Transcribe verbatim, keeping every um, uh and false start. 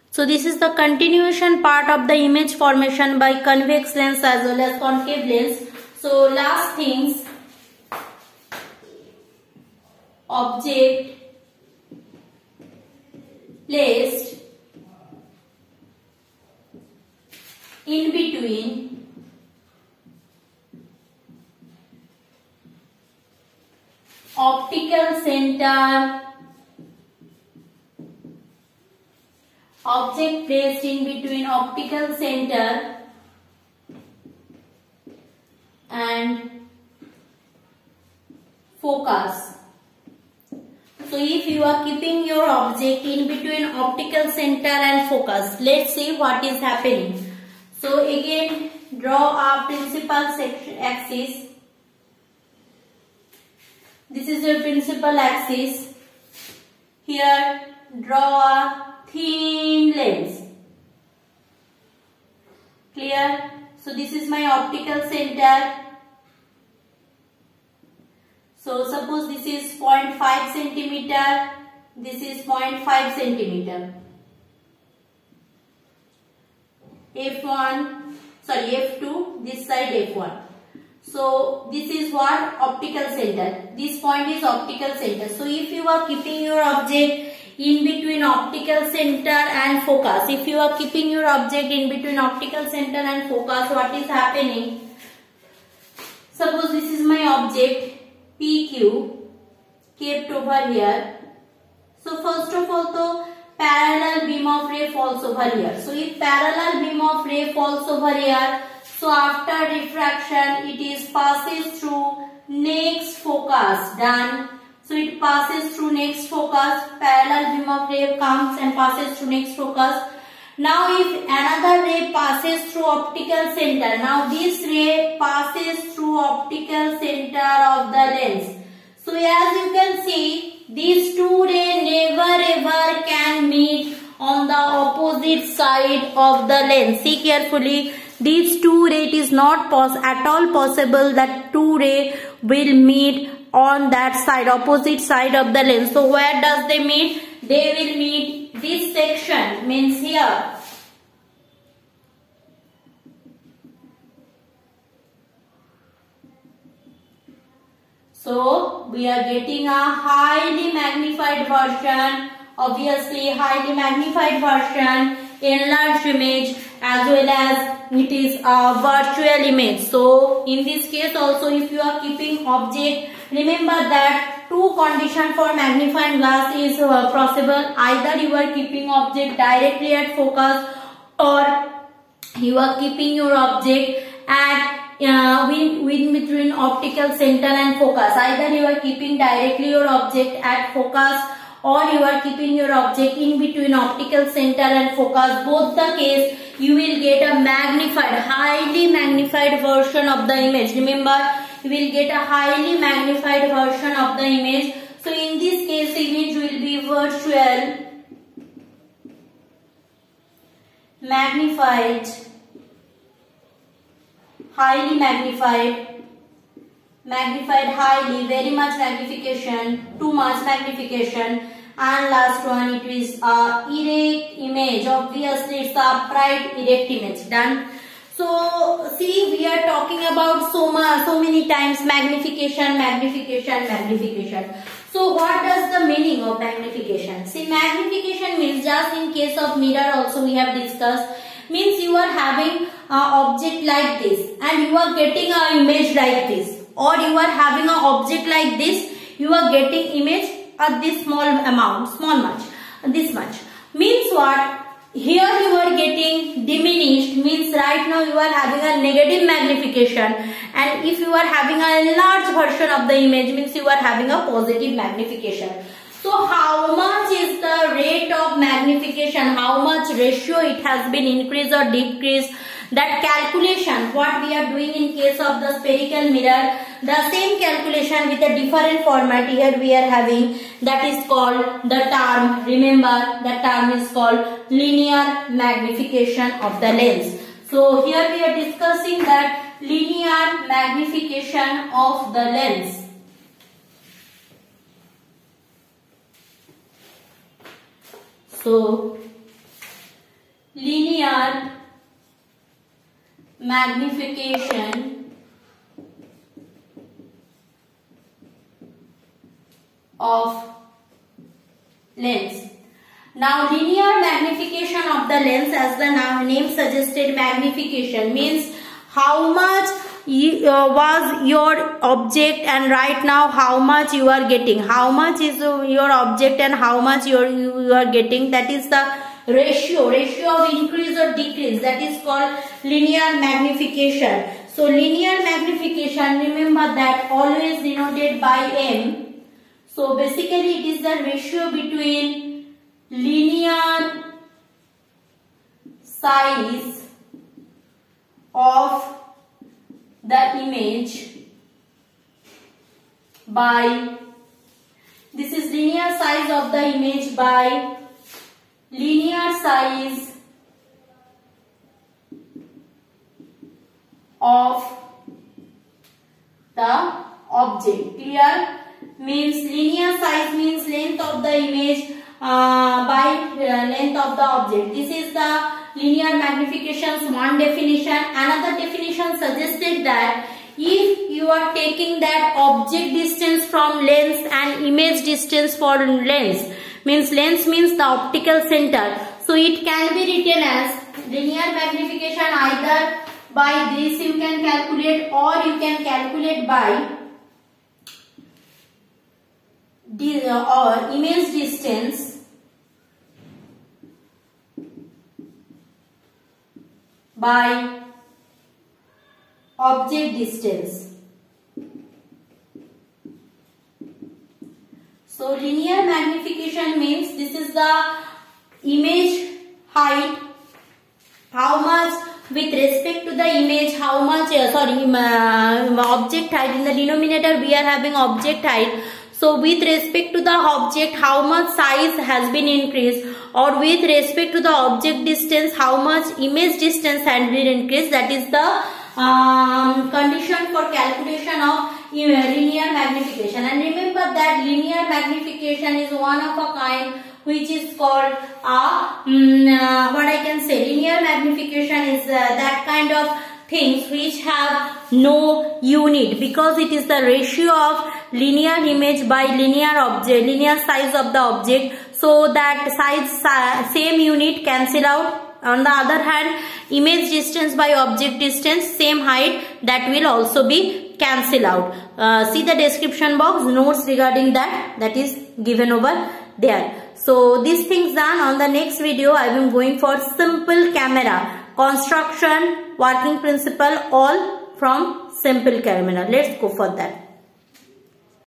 So this is the continuation part of the image formation by convex lens as well as concave lens. So last things, object placed in between optical center, object placed in between optical center and focus. So if you are keeping your object in between optical center and focus, let's see what is happening. So again, draw a principal section axis. This is your principal axis. Here, draw a thin lens. Clear? So this is my optical center. So suppose this is zero point five centimeter, this is zero point five centimeter. F one, sorry F two, this side F one. So this is what? Optical center. This point is optical center. So if you are keeping your object in between optical center and focus, if you are keeping your object in between optical center and focus, what is happening? Suppose this is my object P Q kept over here. So first of all, the parallel beam of ray falls over here. So if parallel beam of ray falls over here, so after refraction it is passes through next focus. Done. So it passes through next focus. Parallel beam of ray comes and passes through next focus. Now if another ray passes through optical center, now this ray passes through optical center of the lens. So as you can see, these two rays never ever can meet on the opposite side of the lens. See carefully, these two rays, it is not pos at all possible that two rays will meet on that side, opposite side of the lens. So where does they meet? They will meet this section, means here. So we are getting a highly magnified version, obviously highly magnified version, enlarged image, as well as it is a virtual image. So in this case also, if you are keeping object, remember that two conditions for magnifying glass is uh, possible. Either you are keeping object directly at focus, or you are keeping your object at uh, in, in between optical center and focus. Either you are keeping directly your object at focus, or you are keeping your object in between optical center and focus. Both the case, you will get a magnified, highly magnified version of the image. Remember, you will get a highly magnified version of the image. So in this case, image will be virtual, magnified, highly magnified, magnified highly, very much magnification, too much magnification, and last one, it is a erect image. Obviously it's a upright erect image. Done. So see, we are talking about so much, so many times magnification, magnification, magnification. So what does the meaning of magnification? See, magnification means, just in case of mirror also we have discussed, means you are having an object like this and you are getting an image like this, or you are having an object like this, you are getting image at this small amount, small much, this much. Means what? Here you are getting diminished, means right now you are having a negative magnification, and if you are having a large version of the image, means you are having a positive magnification. So how much is the rate of magnification, how much ratio it has been increased or decreased, that calculation what we are doing in case of the spherical mirror, the same calculation with a different format here we are having, that is called the term, remember the term is called linear magnification of the lens. So here we are discussing that linear magnification of the lens. So linear magnification of lens. Now linear magnification of the lens, as the name suggested, magnification means how much you, uh, was your object and right now how much you are getting. How much is uh, your object and how much you are, you are getting. That is the ratio, ratio of increase or decrease. That is called linear magnification. So linear magnification, remember that, always denoted by M. So basically it is the ratio between linear size of the image by, this is linear size of the image by linear size of the object. Clear? Means linear size means length of the image uh, by uh, length of the object. This is the linear magnification's one definition. Another definition suggested that if you are taking that object distance from lens and image distance for lens, means lens means the optical center, so it can be written as linear magnification either by this you can calculate, or you can calculate by the, or image distance by object distance. So linear magnification means this is the image height, how much with respect to the image, how much uh, sorry uh, object height. In the denominator we are having object height. So with respect to the object, how much size has been increased, or with respect to the object distance, how much image distance has been increased. That is the um, condition for calculation of linear magnification. And remember that linear magnification is one of a kind which is called a um, uh, what I can say, linear magnification is uh, that kind of things which have no unit, because it is the ratio of linear image by linear object, linear size of the object, so that size uh, same unit cancel out. On the other hand, image distance by object distance, same height, that will also be cancel out. Uh, see the description box, notes regarding that, that is given over there. So these things done. On the next video I am going for simple camera, construction, working principle, all from simple camera. Let's go for that.